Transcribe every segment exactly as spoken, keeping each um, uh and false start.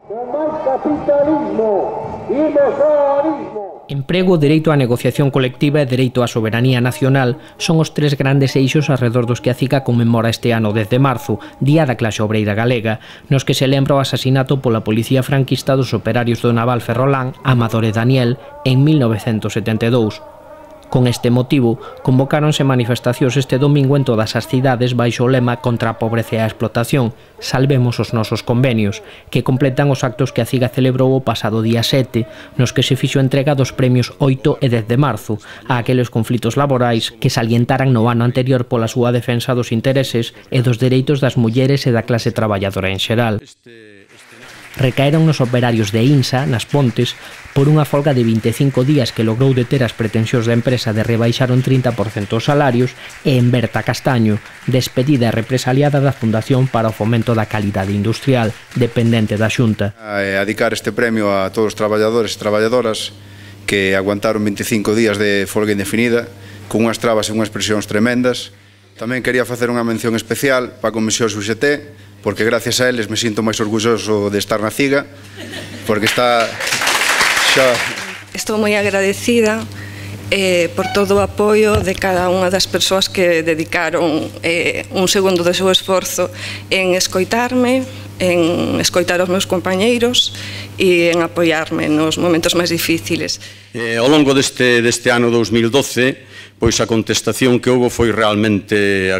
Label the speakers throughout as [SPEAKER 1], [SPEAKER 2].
[SPEAKER 1] Con máis capitalismo, imos ao abismo.
[SPEAKER 2] Emprego, dereito á negociación colectiva e dereito á soberanía nacional son os tres grandes eixos arredor dos que a CIGA conmemora este ano dez de marzo, Día da Clase Obreira Galega, nos que se lembra o asasinato pola policía franquista dos operarios do naval Ferrolán, Amador e Daniel, en mil novecentos setenta e dous. Con este motivo, convocáronse manifestacións este domingo en todas as cidades baixo o lema contra a pobreza e a explotación, salvemos os nosos convenios, que completan os actos que a CIGA celebrou o pasado día sete, nos que se fixo entrega dos premios oito e dez de marzo a aqueles conflitos laborais que salientaran no ano anterior pola súa defensa dos intereses e dos dereitos das mulleres e da clase traballadora en xeral. Recaeron nos operarios de INSA, nas Pontes, por unha folga de vinte e cinco días que logrou deter as pretensións da empresa de rebaixar un trinta por cento os salarios, e en Berta Castaño, despedida e represaliada da Fundación para o Fomento da Calidade Industrial, dependente da Xunta.
[SPEAKER 3] A dedicar este premio a todos os traballadores e traballadoras que aguantaron vinte e cinco días de folga indefinida, con unhas trabas e unhas presións tremendas. Tamén quería facer unha mención especial para a Comisión U G T, porque gracias a eles me sinto máis orgulloso de estar na CIGA, porque está xa...
[SPEAKER 4] Estou moi agradecida eh, por todo o apoio de cada unha das persoas que dedicaron eh, un segundo do seu esforzo en escoitarme, en escoitar os meus compañeiros e en apoiarme nos momentos máis difíciles.
[SPEAKER 5] Eh, ao longo deste, deste ano dous mil doce, pois a contestación que houve foi realmente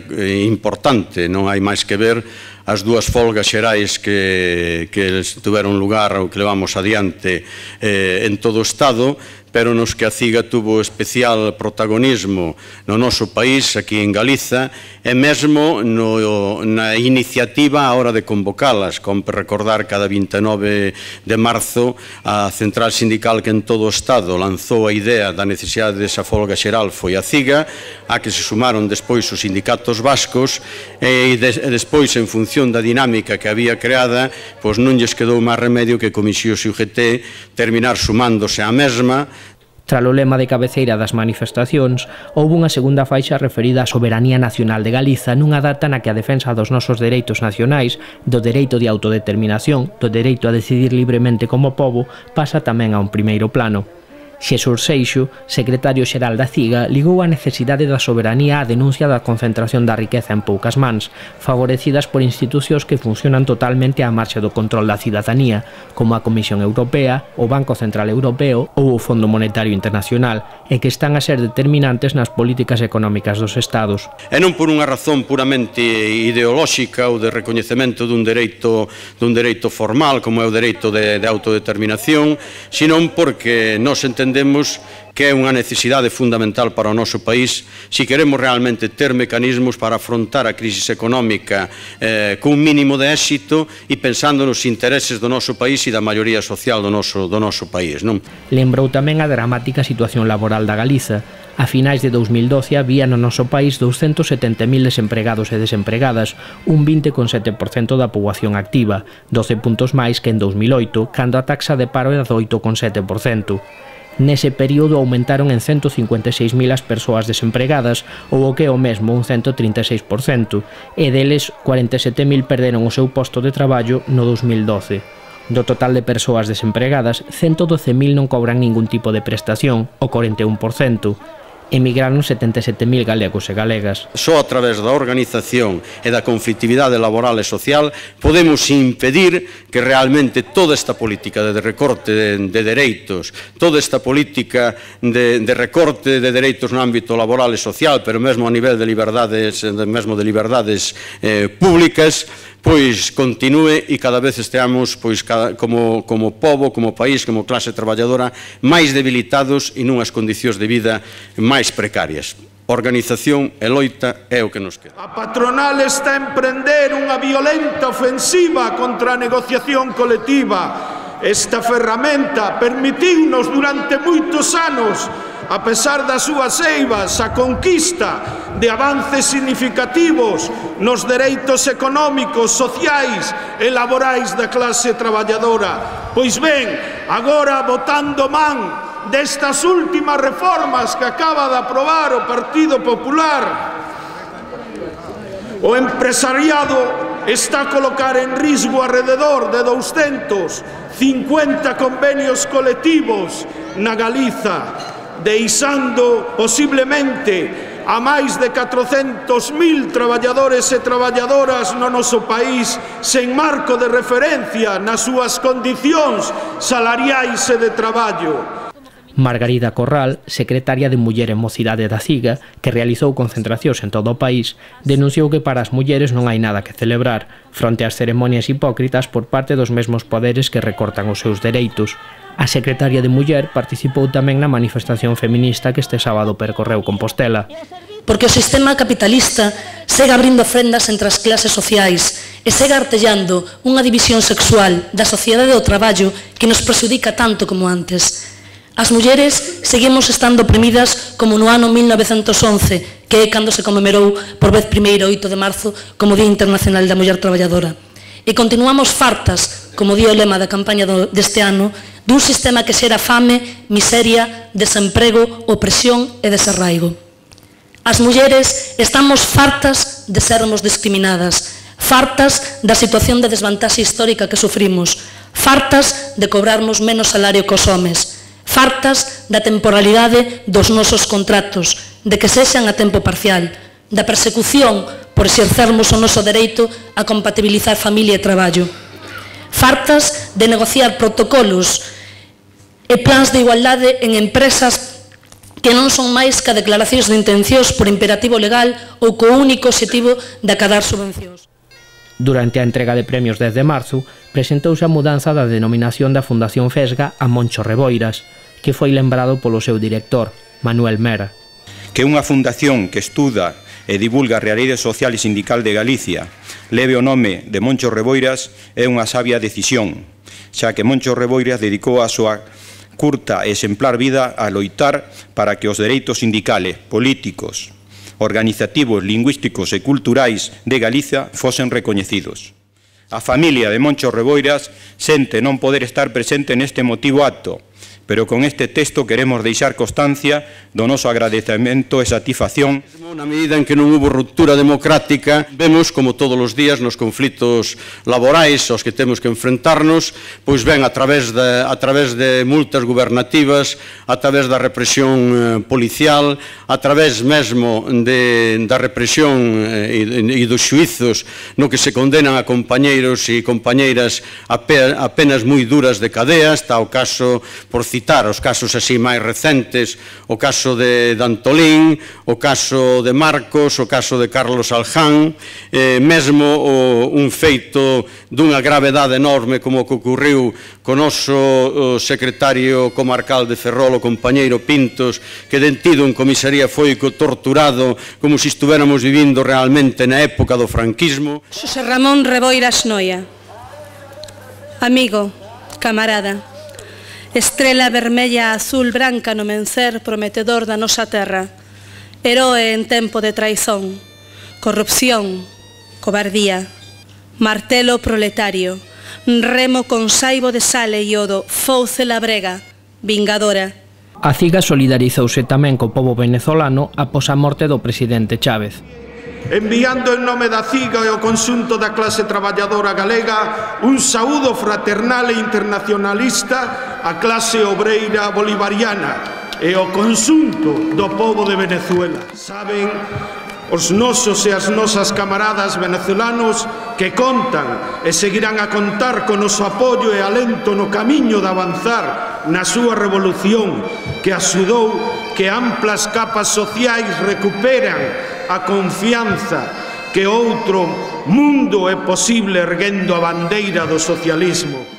[SPEAKER 5] importante, non hai máis que ver as dúas folgas xerais que, que tuveron lugar ou que levamos adiante eh, en todo o Estado, pero nos que a CIGA tuvo especial protagonismo no noso país, aquí en Galiza, e mesmo no, na iniciativa a hora de convocalas. Compre recordar cada vinte e nove de marzo a central sindical que en todo o Estado lanzou a idea da necesidade desa folga xeral foi a CIGA, a que se sumaron despois os sindicatos vascos, e, des, e despois, en función da dinámica que había creada, pois non lles quedou máis remedio que Comisión U G T terminar sumándose á mesma.
[SPEAKER 2] Tras o lema de cabeceira das manifestacións, houve unha segunda faixa referida á soberanía nacional de Galiza nunha data na que a defensa dos nosos dereitos nacionais, do dereito de autodeterminación, do dereito a decidir libremente como pobo, pasa tamén a un primeiro plano. Xesús Seixo, secretario xeral da CIGA, ligou a necesidade da soberanía á denuncia da concentración da riqueza en poucas mans, favorecidas por institucións que funcionan totalmente á marxe do control da cidadanía, como a Comisión Europea, o Banco Central Europeo ou o Fondo Monetario Internacional, e que están a ser determinantes nas políticas económicas dos Estados.
[SPEAKER 5] E non por unha razón puramente ideolóxica ou de recoñecemento dun dereito, dun dereito formal, como é o dereito de, de autodeterminación, senón porque nos entendemos entendemos que é unha necesidade fundamental para o noso país se queremos realmente ter mecanismos para afrontar a crise económica eh, cun mínimo de éxito e pensando nos intereses do noso país e da maioría social do noso, do noso país. Non?
[SPEAKER 2] Lembrou tamén a dramática situación laboral da Galiza. A finais de dous mil doce había no noso país douscentos setenta mil desempregados e desempregadas, un vinte coma sete por cento da poboación activa, doce puntos máis que en dous mil oito, cando a taxa de paro era do oito coma sete por cento. Nese período aumentaron en ciento cincuenta e seis mil as persoas desempregadas, ou o que é o mesmo, un ciento trinta e seis por cento, e deles cuarenta e sete mil perderon o seu posto de traballo no dous mil doce. Do total de persoas desempregadas, ciento doce mil non cobran ningún tipo de prestación, o corenta e un por cento. Emigraron setenta e sete mil galegos e galegas.
[SPEAKER 5] Só a través da organización e da conflitividade laboral e social podemos impedir que realmente toda esta política de recorte de, de dereitos, toda esta política de, de recorte de dereitos no ámbito laboral e social, pero mesmo a nivel de liberdades, mesmo de liberdades eh, públicas, pois continúe e cada vez esteamos pois, cada, como, como pobo, como país, como clase traballadora máis debilitados e nunhas condicións de vida máis precarias. Organización e loita é o que nos queda.
[SPEAKER 6] A patronal está a emprender unha violenta ofensiva contra a negociación colectiva. Esta ferramenta permitiunos durante moitos anos, a pesar das súas eivas, a conquista de avances significativos nos dereitos económicos, sociais e laborais da clase traballadora. Pois ben, agora botando man destas últimas reformas que acaba de aprobar o Partido Popular, o empresariado está a colocar en risco alrededor de doscientos cincuenta convenios colectivos na Galiza, deixando posiblemente a máis de catrocentos mil traballadores e traballadoras no noso país sen marco de referencia nas súas condicións salariais e de traballo.
[SPEAKER 2] Margarida Corral, secretaria de Muller e Mocidade da CIGA, que realizou concentracións en todo o país, denunciou que para as mulleres non hai nada que celebrar, fronte ás ceremonias hipócritas por parte dos mesmos poderes que recortan os seus dereitos. A secretaria de Muller participou tamén na manifestación feminista que este sábado percorreu Compostela.
[SPEAKER 7] Porque o sistema capitalista segue abrindo frendas entre as clases sociais e segue artellando unha división sexual da sociedade do traballo que nos prexudica tanto como antes. As mulleres seguimos estando oprimidas como no ano mil novecentos once, que é cando se conmemorou por vez primeira o oito de marzo como Día Internacional da Muller Traballadora. E continuamos fartas, como di o lema da campaña deste ano, dun sistema que xera fame, miseria, desemprego, opresión e desarraigo. As mulleres estamos fartas de sermos discriminadas, fartas da situación de desvantaxe histórica que sufrimos, fartas de cobrarmos menos salario que os homes, fartas da temporalidade dos nosos contratos, de que sexan a tempo parcial, da persecución por exercermos o noso dereito a compatibilizar familia e traballo, fartas de negociar protocolos e plans de igualdade en empresas que non son máis que declaracións de intencións por imperativo legal ou co único obxectivo de acadar subvencións.
[SPEAKER 2] Durante a entrega de premios dez de marzo, presentouse a mudanza da denominación da Fundación Fesga a Moncho Reboiras, que foi lembrado polo seu director, Manuel Mera.
[SPEAKER 8] Que unha fundación que estuda e divulga a realidade social e sindical de Galicia leve o nome de Moncho Reboiras é unha sabia decisión, xa que Moncho Reboiras dedicou a súa curta e exemplar vida a loitar para que os dereitos sindicales, políticos, organizativos, lingüísticos e culturais de Galicia fosen recoñecidos. A familia de Moncho Reboiras sente non poder estar presente neste emotivo acto, pero con este texto queremos deixar constancia do noso agradecemento e satisfacción.
[SPEAKER 5] Na medida en que non hubo ruptura democrática, vemos como todos os días nos conflitos laborais aos que temos que enfrentarnos, pois ven a través de, a través de multas gubernativas, a través da represión policial, a través mesmo de, da represión e, e dos xuizos no que se condenan a compañeiros e compañeiras a, pe, a penas moi duras de cadea. Está o caso, por citar os casos así máis recentes, o caso de Antolín, o caso de Marcos, o caso de Carlos Alján, eh, mesmo o, un feito dunha gravedade enorme como que ocurriu co noso secretario comarcal de Ferrol, o compañeiro Pintos, que detido en comisaría foi torturado como se estuéramos vivindo realmente na época do franquismo.
[SPEAKER 9] Xosé Ramón Reboiras Noia, amigo, camarada, estrela vermella, azul, branca no mencer prometedor da nosa terra, heroe en tempo de traizón, corrupción, cobardía, martelo proletario, remo con saibo de sal e iodo, fouce labrega, vingadora.
[SPEAKER 2] A CIGA solidarizouse tamén co pobo venezolano após a morte do presidente Chávez.
[SPEAKER 6] Enviando en nome da CIGA e o conxunto da clase traballadora galega un saúdo fraternal e internacionalista á clase obreira bolivariana e ao conxunto do pobo de Venezuela. Saben os nosos e as nosas camaradas venezolanos que contan e seguirán a contar con noso apoio e alento no camiño de avanzar na súa revolución que axudou que amplas capas sociais recuperan a confianza que outro mundo é posible erguendo a bandeira do socialismo.